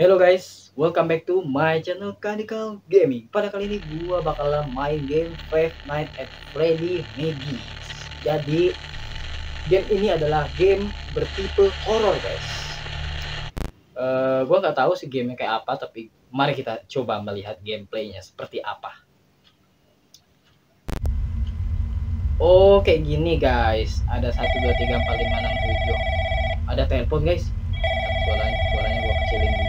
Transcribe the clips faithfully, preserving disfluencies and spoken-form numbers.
Hello guys, welcome back to my channel Kanikal Gaming. Pada kali ini gua bakalan main game Five Nights at Freddy Maggie. Jadi game ini adalah game bertipe horror guys. Uh, gua nggak tahu sih gamenya kayak apa, tapi mari kita coba melihat gameplaynya seperti apa. Oh kayak gini guys, ada satu dua tiga empat lima enam tujuh. Ada telepon guys. Suaranya, suaranya gua kecilin dulu.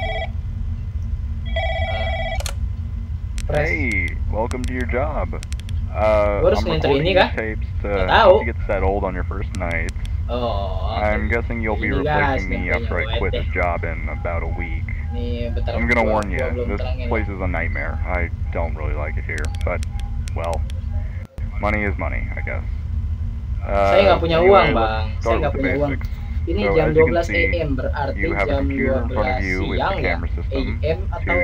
Hey, welcome to your job. Uh, I'm recording these tapes to help you get settled on your first night. Oh, okay. I'm guessing you'll be replacing me after I quit this job in about a week. I'm gonna warn you, this place is a nightmare. I don't really like it here, but, well, money is money, I guess. Uh, Saya nggak punya uang, Bang. Saya nggak punya uang. Ini so jam dua belas A M berarti jam dua belas siang ya, A M atau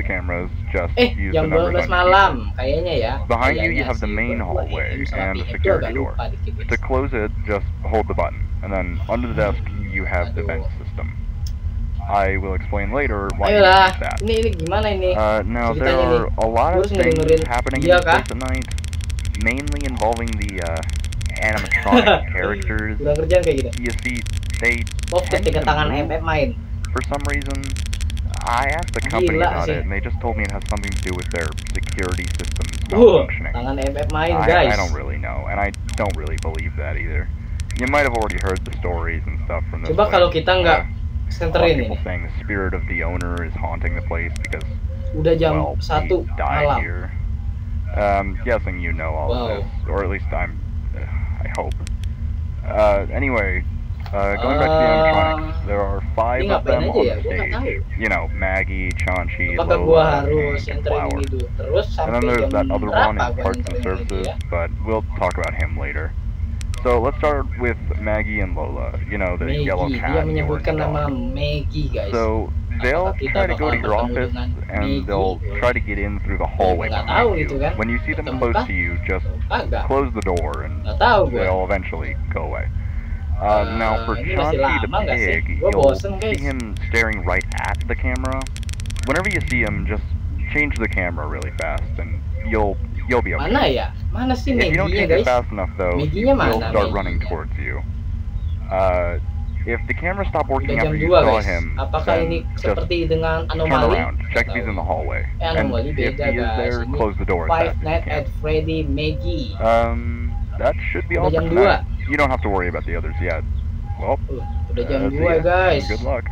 eh jam dua belas malam kayaknya ya. Behind you you have the main hallway and the security door. To close it, just hold the button, and then under the desk you have the vent system. I will explain later why you use that. Ini, ini gimana ini? Uh, now there are a lot of things happening in this place at night, mainly involving the uh, animatronic characters. You see, they tend to move. Main. For some reason, I asked the company Gila about sih. it, and they just told me it has something to do with their security systems Uh, malfunctioning. tangan M F main, I, guys. I don't really know, and I don't really believe that either. You might have already heard the stories and stuff from this Coba place. kalau kita nggak uh, senterin ini. People saying the spirit of the owner is haunting the place because udah jam well, satu he died malam. here. Um, guessing you know all wow. of this, or at least I'm. Uh, I hope. Uh, anyway, uh, going back to the animatronics, there are five of them on the stage. You know, Maggie, Chaunchi, Lola, and Flower. And then there's that other one in parts and services, but we'll talk about him later. So let's start with Maggie and Lola. You know, the Maggie, yellow cat and the orange dog. Maggie, guys. So they'll try to go to your office and they'll try to get in through the hallway behind you. When you see them close to you, just close the door and they'll eventually go away. Uh, now for Chaunchi the pig, you'll see him staring right at the camera. Whenever you see him, just change the camera really fast and you'll you'll be okay. Mana ya? Mana sih if you don't change it fast enough though, he'll start Maggie? running towards you. Uh, If the camera stopped working Udah after you dua, saw guys. him, apakah then ini just seperti dengan turn anomali? around, check if he's in the hallway, Eh, and anomali if beda, he is guys. there, Ini close the door as Five fast as Nights you at can. Freddy Maggie. Um, that should be all Udah for jam dua. tonight. You don't have to worry about the others yet. Well, Uh, udah jam uh, see dua ya, guys. and good luck.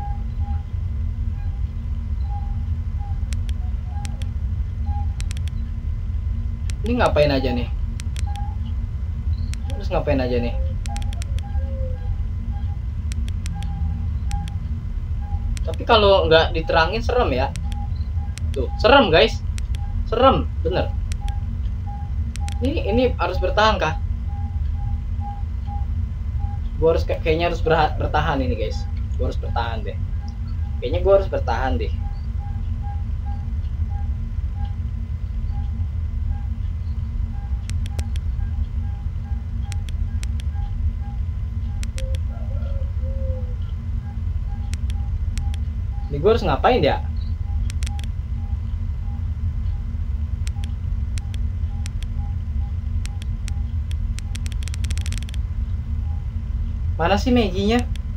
Ini ngapain aja nih? Terus ngapain aja nih? Tapi kalau nggak diterangin serem ya. Tuh, serem guys. Serem, bener. Ini ini harus bertahan kah? Gua harus kayaknya harus bertahan ini guys. Gua harus bertahan deh. Kayaknya gua harus bertahan deh. Ini gue harus ngapain ya? Mana sih Maggie-nya?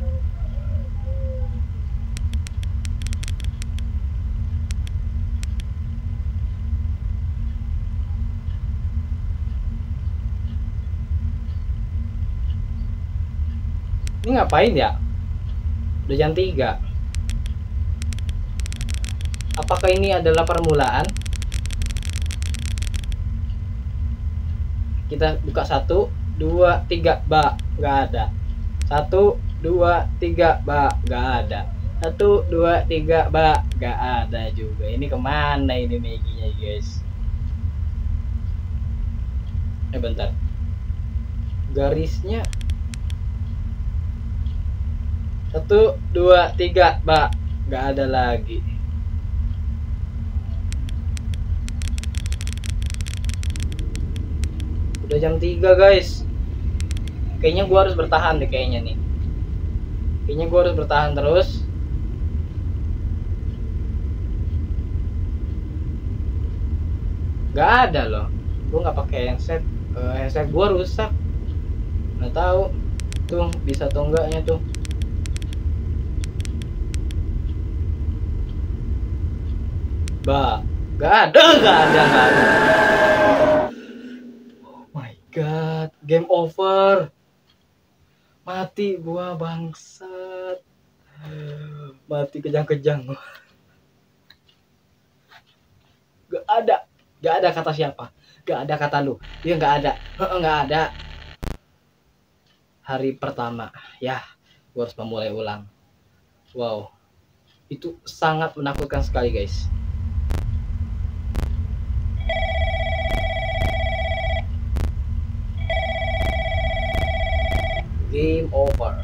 Ini ngapain ya? Udah jam tiga. Apakah ini adalah permulaan? Kita buka satu, dua, tiga, bak, nggak ada. Satu, dua, tiga, bak, nggak ada. Satu, dua, tiga, bak, nggak ada juga. Ini kemana ini Maggie-nya guys? Eh bentar, garisnya satu, dua, tiga, bak, nggak ada lagi. Udah jam tiga guys. Kayaknya gua harus bertahan deh kayaknya nih. Kayaknya gua harus bertahan terus. Nggak ada loh. Gue nggak pakai headset. Uh, headset gue rusak. Nggak tahu. Tuh bisa atau enggaknya tuh. Bah, nggak ada, nggak ada, nggak ada. Oh my god, game over. Mati gua bangsat. Mati kejang-kejang. Gak ada, gak ada kata siapa, gak ada kata lu. Dia nggak ada, nggak ada. Hari pertama, ya, gua harus memulai ulang. Wow, itu sangat menakutkan sekali guys. Game over.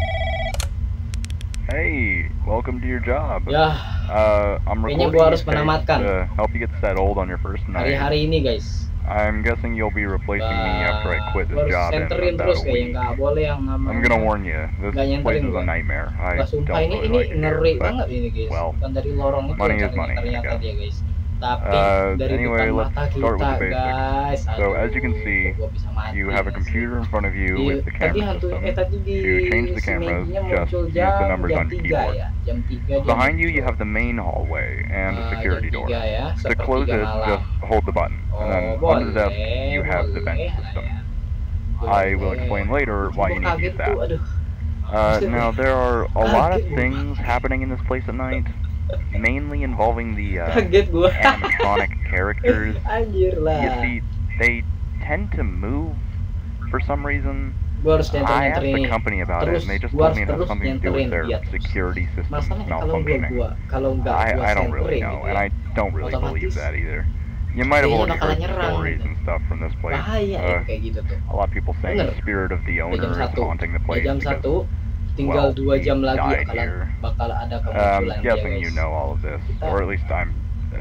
Hey, welcome to your job. Ya, uh, I'm kayaknya gua harus menamatkan. To help you get settled on your first night. Hari-hari ini guys. I'm guessing you'll be replacing bah, me after I quit this job in about terus, a week. Gak boleh yang I'm gonna warn you, this place is a nightmare. I bah, sumpah, don't ini, really ini like it ngeri here, banget ini guys. Well, kan dari lorong itu money is money, ternyata dia guys. Tapi uh, dari anyway, depan let's mata start kita with the basics. guys. So aduh, as you can see, you have a computer in front of you di, with the camera hantu, system. Eh, tadi di to change the cameras, just use the numbers on your keyboard. Ya, jam tiga, jam Behind you, tujuh. you have the main hallway and a security door. Ya, to close it, malam. just hold the button. Oh, and then boleh, under the desk, you have the vent system. I will explain later why you need to use that. Uh, now, there are a lot of things happening in this place at night, mainly involving the uh, animatronic characters. You see, they tend to move for some reason. I asked the company about it, and they just told me it has something to do with their security systems malfunctioning. I, I don't really know, and I don't really believe that either. You might have already heard some stories and stuff from this place. Uh, a lot of people saying the spirit of the owner is haunting the place because, well, he died here. I'm guessing you know all of this, or at least I'm...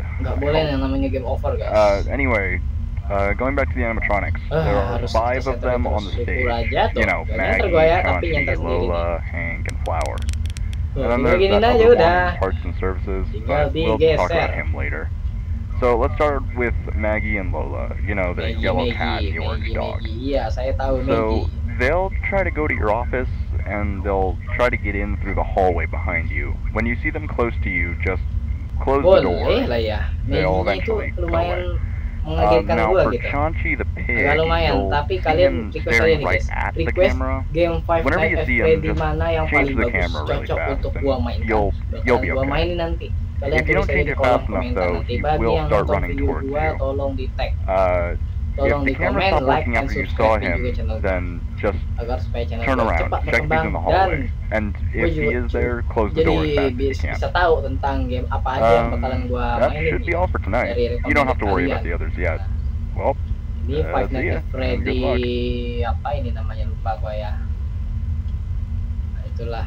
Uh, anyway, uh, going back to the animatronics, there are five of them on the stage. You know, Maggie, Chauncey, Lola, Hank, and Flower. And then there's that other one, Parts and Services, but we'll talk about him later. So let's start with Maggie and Lola, you know, the Maggie, yellow Maggie, cat, the Maggie, orange Maggie, dog. Maggie. Yeah, saya tahu so Maggie. They'll try to go to your office, and they'll try to get in through the hallway behind you. When you see them close to you, just close Boleh the door. lah ya. They'll eventually go away. Um, now for gitu. Chauncey the pig, lumayan, you'll tapi see kalian him staring right at the camera. Whenever you see him, just change the camera really fast, and you'll, you'll be okay. If you don't change it fast enough, though, he will start running towards you. Uh, if the camera stopped working after you saw him, then just turn around, check he's in the hallway, and if he is there, close the door as fast as you can. Um, that should be all for tonight. You don't have to worry about the others yet. Well, Ini uh, Five see Nights ya, at and good luck. Freddy apa ini namanya lupa gua ya. Nah, itulah.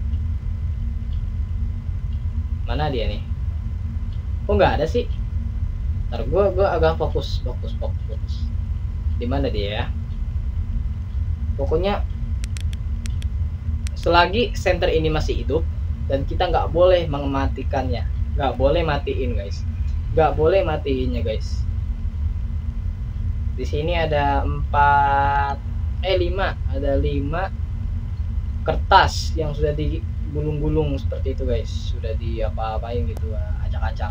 Mana dia nih? Kok nggak ada sih? Ntar gua gua agak fokus, fokus, fokus, fokus. Di mana dia ya? Pokoknya selagi center ini masih hidup dan kita nggak boleh mematikannya, nggak boleh matiin guys, nggak boleh matiinnya guys. Di sini ada empat, eh lima, ada lima kertas yang sudah digulung-gulung seperti itu guys, sudah di apa-apain gitu, acak-acak.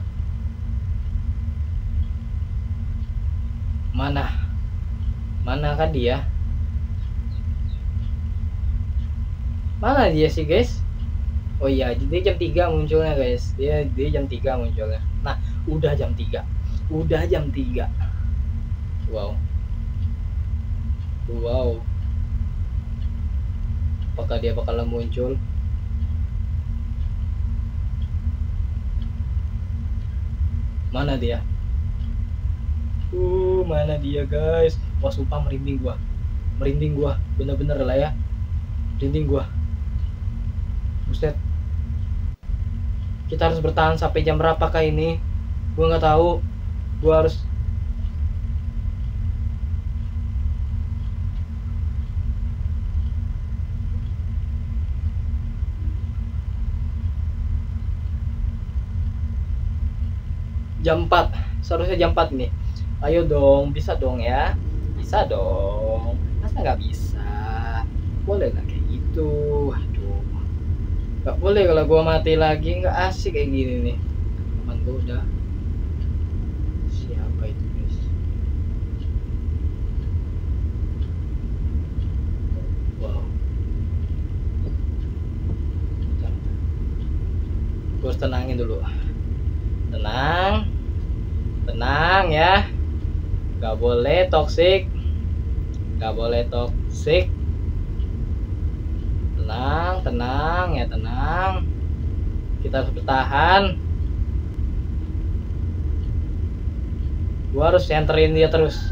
Mana, mana kan dia? Mana dia sih guys? Oh iya, dia jam tiga munculnya guys, dia dia jam tiga munculnya. Nah, udah jam tiga, udah jam tiga. Wow, wow, apakah dia bakalan muncul? Mana dia? Uh, mana dia guys? Wah, sumpah merinding gua, merinding gua, bener-bener lah ya, merinding gua. Buset, kita harus bertahan sampai jam berapakah ini? Gua nggak tahu, gua harus. Jam empat, seharusnya jam empat ini. Ayo dong, bisa dong ya. Bisa dong. Masa nggak bisa? Boleh nggak kayak gitu? Aduh. Nggak boleh kalau gua mati lagi, nggak asik kayak gini nih. Teman gua udah. Siapa itu guys? Wow. Gua harus tenangin dulu. Tenang. Tenang ya. Nggak boleh toksik. Nggak boleh toksik. Tenang, tenang ya, tenang. Kita harus bertahan. Gua harus centerin dia terus.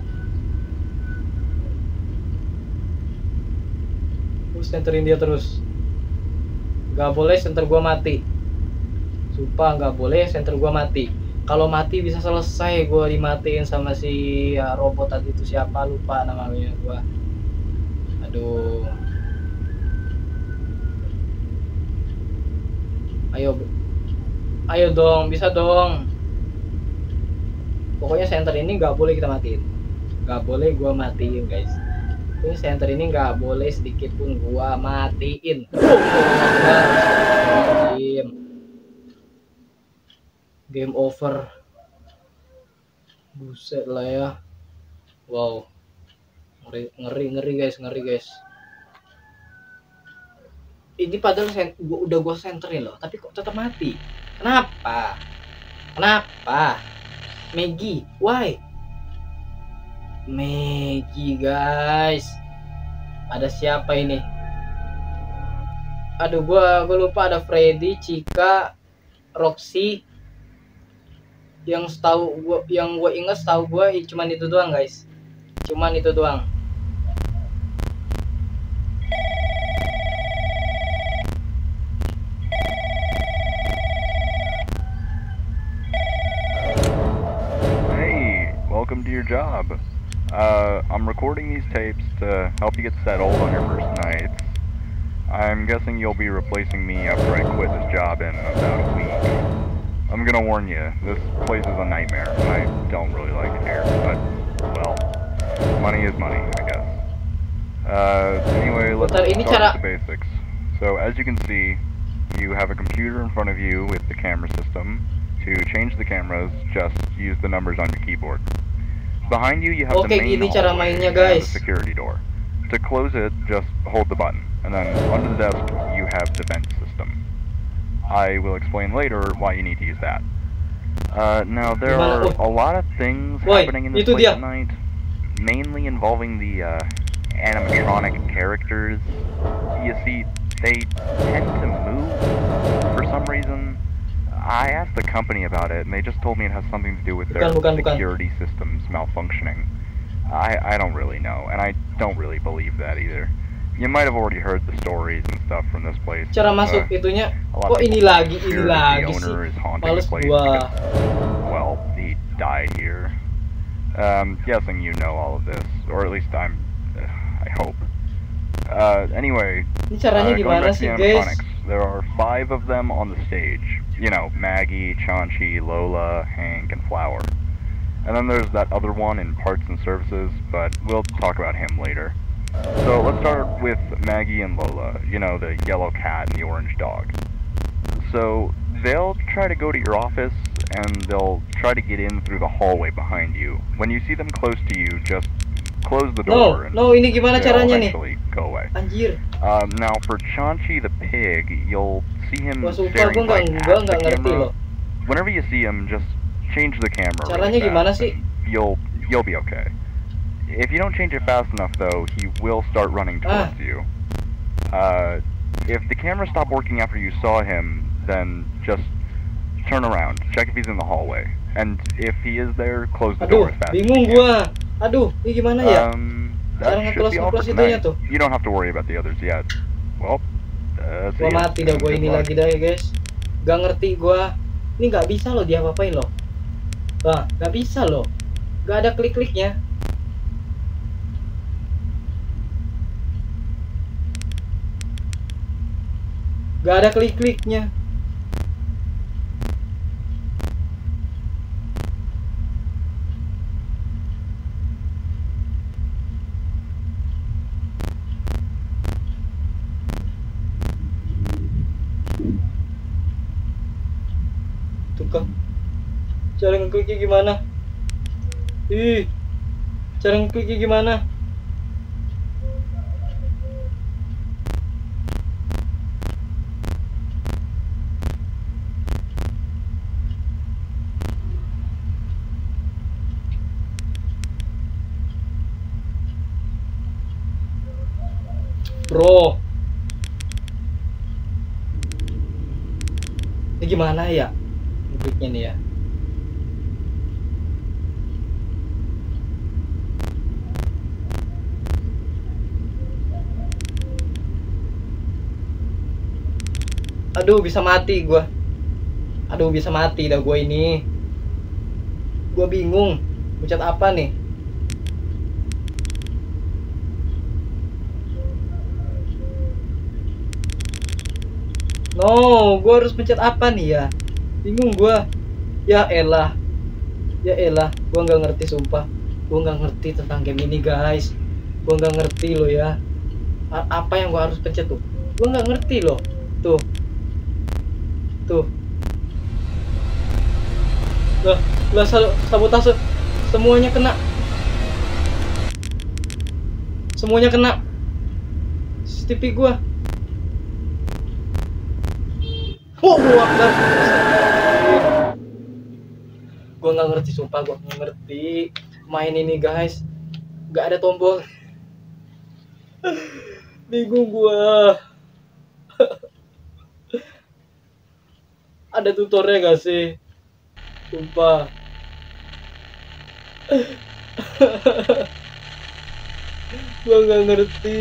Gua harus centerin dia terus. Gak boleh center gua mati. Sumpah gak boleh center gua mati. Kalau mati bisa selesai gua dimatiin sama si ya, robot tadi itu, siapa lupa namanya gua. Aduh. Ayo. Ayo dong, bisa dong. Pokoknya center ini nggak boleh kita matiin. Nggak boleh gua matiin guys. Ini center ini nggak boleh sedikit pun gua matiin. Game. Game over. Buset lah ya. Wow. Ngeri ngeri, ngeri guys, ngeri guys. Ini padahal gua, udah gua centerin loh, tapi kok tetap mati. Kenapa? Kenapa? Maggie, why? Maggie guys. Ada siapa ini? Aduh, gua gua lupa, ada Freddy, Chica, Roxy. Yang tahu gua, yang gua inget tahu gua cuman itu doang guys. Cuman itu doang. Welcome to your job. Uh, I'm recording these tapes to help you get settled on your first nights. I'm guessing you'll be replacing me after I quit this job in about a week. I'm gonna warn you, this place is a nightmare, and I don't really like it here, but, well, money is money, I guess. Uh, anyway, let's start with the basics. So, as you can see, you have a computer in front of you with the camera system. To change the cameras, just use the numbers on your keyboard. Behind you, you have okay, the main gini cara mainnya, guys. and the security door. To close it, just hold the button, and then under the desk, you have the vent system. I will explain later why you need to use that. Uh, now, there are a lot of things Woy, happening in this place at night, mainly involving the uh, animatronic characters. You see, they tend to move for some reason. I asked the company about it, and they just told me it has something to do with their bukan, bukan, security bukan. systems malfunctioning. I, I don't really know, and I don't really believe that either. You might have already heard the stories and stuff from this place. Cara masuk uh, itunya, oh ini lagi, ini lagi sih. Males gua. Well, he died here. Um, guessing you know all of this, or at least I'm, uh, I hope. Uh, anyway, ini caranya uh, gimana sih, guys? There are five of them on the stage. You know, Maggie, Chaunchi, Lola, Hank, and Flower. And then there's that other one in parts and services, but we'll talk about him later. So let's start with Maggie and Lola, you know, the yellow cat and the orange dog. So they'll try to go to your office, and they'll try to get in through the hallway behind you. When you see them close to you, just close the door. No, no, ini gimana caranya nih? Go away. Anjir. Um, now for Chaunchi the pig, you'll see him Wah, staring gua right gua at the ngerti camera. Loh. Whenever you see him, just change the camera. Caranya really gimana fast, sih? You'll you'll be okay. If you don't change it fast enough, though, he will start running towards ah. you. Uh, if the camera stopped working after you saw him, then just turn around, check if he's in the hallway, and if he is there, close the Aduh, door as fast bingung as you can. gua. Aduh, ini gimana ya? Um, that should be all for tonight. You don't have to worry about the others yet. Well, uh, gua mati dah, gua ini lagi dah ya guys. Gak ngerti gua. Ini nggak bisa loh dia apa-apain loh. Bah, nggak bisa loh. Gak ada klik-kliknya. Gak ada klik-kliknya. Cara ngekliknya gimana? Ih, cara ngekliknya gimana? Bro, ini gimana ya ngekliknya nih ya? Aduh, bisa mati gua. Aduh, bisa mati dah gua ini. Gua bingung pencet apa nih. No, gua harus pencet apa nih ya? Bingung gua. Ya elah. Ya elah, gua nggak ngerti sumpah. Gua nggak ngerti tentang game ini, guys. Gua nggak ngerti loh ya. Apa yang gua harus pencet tuh? Gua nggak ngerti loh. Tuh. Tuh. Lah, lah sabotase semuanya kena. Semuanya kena. C C T V gua. Oh, gua akbar. Gua nggak ngerti sumpah, gua nggak ngerti main ini, guys. Gak ada tombol. Bingung gua. Ada tutornya gak sih? Sumpah. Gua gak ngerti.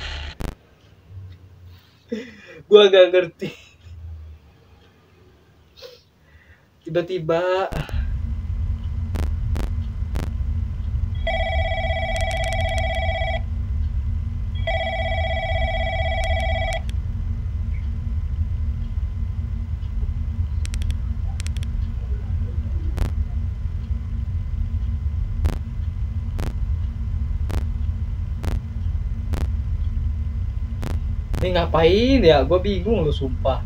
Gua gak ngerti. Tiba-tiba ini ngapain ya? Gue bingung loh sumpah.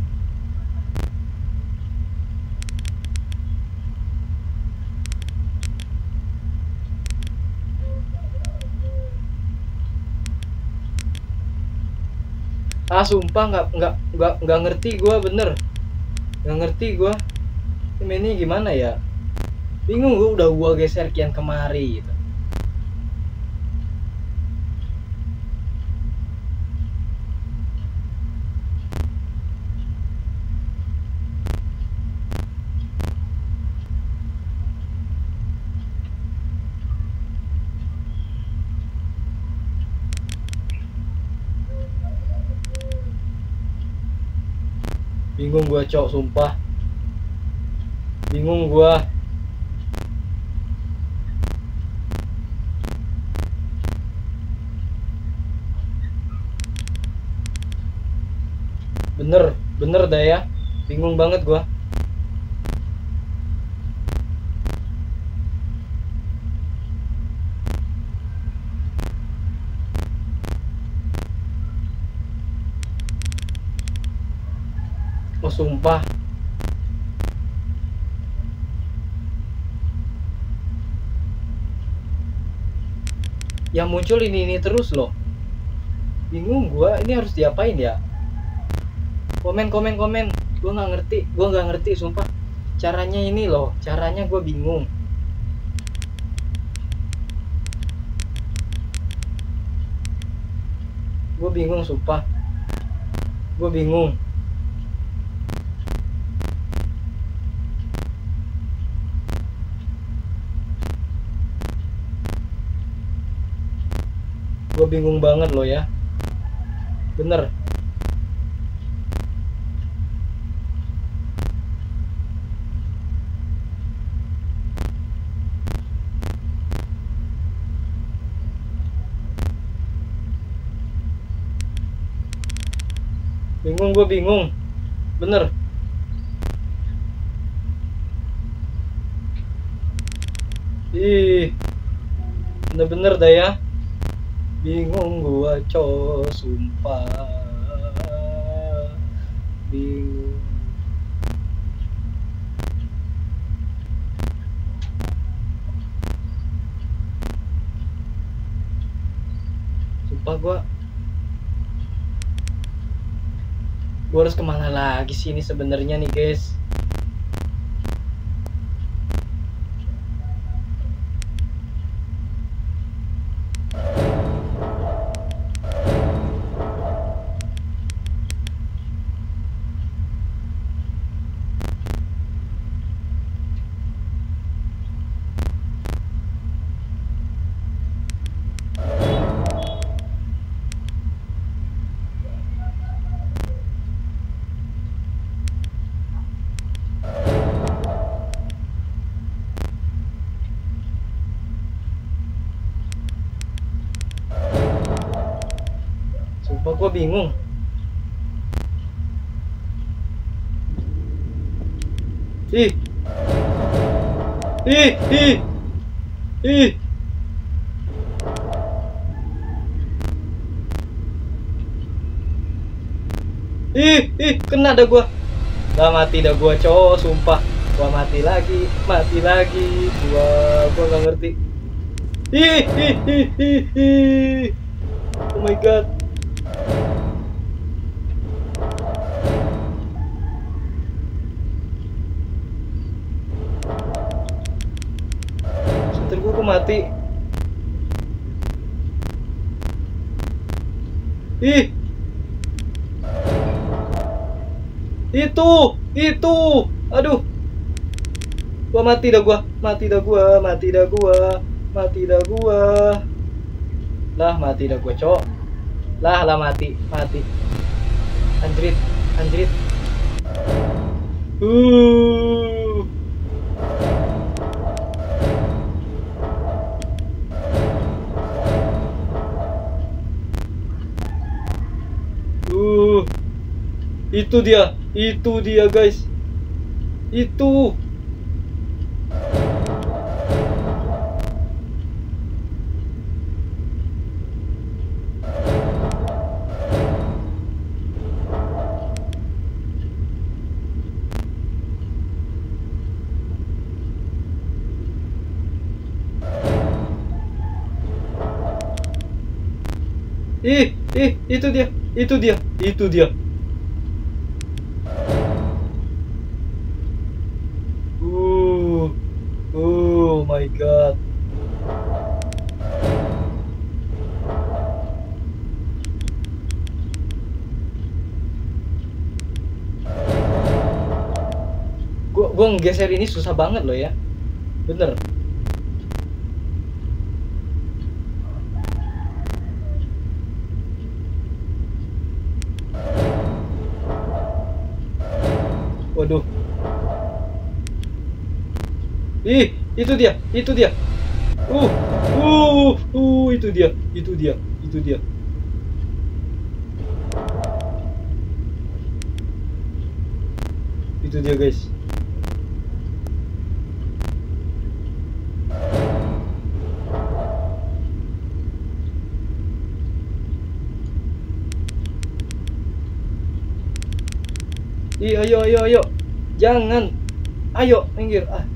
Ah sumpah nggak nggak nggak nggak ngerti gue, bener nggak ngerti gue. Ini gimana ya? Bingung gue, udah gue geser kian kemari gitu. Bingung gua, cok, sumpah. Bingung gua. Bener, bener dah ya. Bingung banget gua. Oh sumpah. Yang muncul ini ini terus loh. Bingung gua, ini harus diapain ya? Komen komen komen. Gua nggak ngerti, gua nggak ngerti sumpah. Caranya ini loh, caranya gua bingung. Gua bingung sumpah. Gua bingung. Gue bingung banget loh ya. Bener. Bingung, gue bingung. Bener. Ih, bener-bener dah ya. Bingung gua, cok, sumpah. Bingung. Sumpah gua gua harus kemana lagi sih ini sebenarnya nih guys. Sumpah gua bingung. Ih. Ih, ih. Ih. Ih, ih, kena dah gua. Lah mati dah gua, cowok, sumpah. Gua mati lagi, mati lagi. Gua gua nggak ngerti. Ih, ih, ih, ih, ih. Oh my god. Setel gua, gua mati. Ih. Itu, itu. Aduh. Gua mati dah gua, mati dah gua, mati dah gua, mati dah gua. Lah mati dah gua, cok. Lah lah mati, mati. Anjrit, anjrit. Uh. Uh. Itu dia, itu dia guys. Itu. Ih, ih, itu dia, itu dia, itu dia. Uh, oh my god. Gua, gua ngegeser ini susah banget loh ya, bener. Waduh. Ih, itu dia, itu dia. Uh, uh, uh, itu dia, itu dia, itu dia. Itu dia guys. Ih, ayo, ayo, ayo. Jangan. Ayo, minggir. Ah.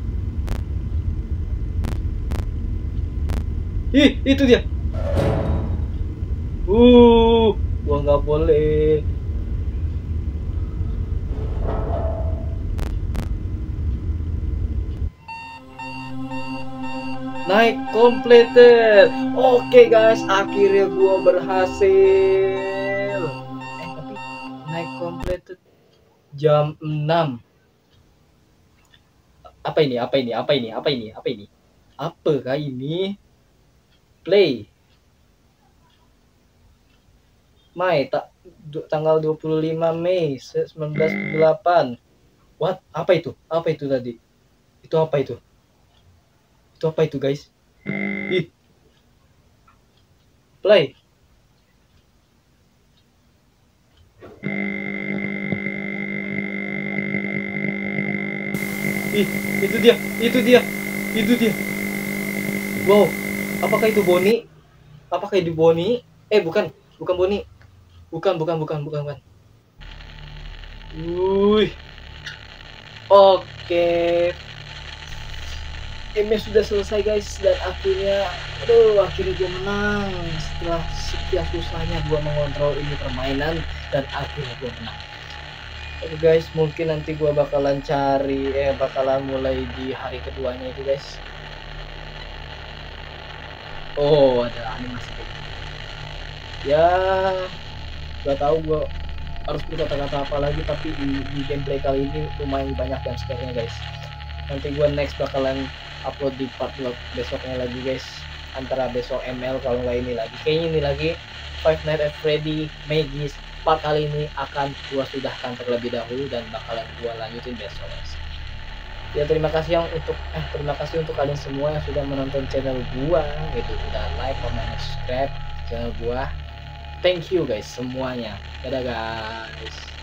Ih, itu dia. Uh, gua nggak boleh. Naik completed. Oke okay, guys, akhirnya gua berhasil. Eh, tapi naik completed jam enam. Apa ini? Apa ini? Apa ini? Apa ini? Apa ini? Apakah ini? Play. Mai tak tanggal dua puluh lima Mei seribu sembilan ratus sembilan puluh delapan. What? Apa itu? Apa itu tadi? Itu apa itu? Itu apa itu, guys? Ih. Play. Ih, itu dia, itu dia, itu dia. Wow, apakah itu Bonnie? Apakah itu Bonnie? Eh, bukan, bukan Bonnie. Bukan, bukan, bukan, bukan, bukan. Wih. Oke. gamenya sudah selesai guys, dan akhirnya aduh akhirnya gue menang setelah sekian susahnya gue mengontrol ini permainan, dan akhirnya gue menang. Oke guys, mungkin nanti gue bakalan cari eh bakalan mulai di hari keduanya itu guys. Oh, ada animasi kayak gitu. Ya gak tahu gue harus berkata-kata apa lagi, tapi di, di gameplay kali ini lumayan banyak jump scare-nya guys. Nanti gue next bakalan upload di part besoknya lagi guys, antara besok M L kalau nggak ini lagi, kayaknya ini lagi Five Nights at Freddy Maggie's part kali ini akan gue sudahkan terlebih dahulu dan bakalan gue lanjutin besok guys. Ya terima kasih yang untuk eh terima kasih untuk kalian semua yang sudah menonton channel gua gitu, udah like, comment, subscribe channel gua. Thank you guys semuanya. Dadah guys.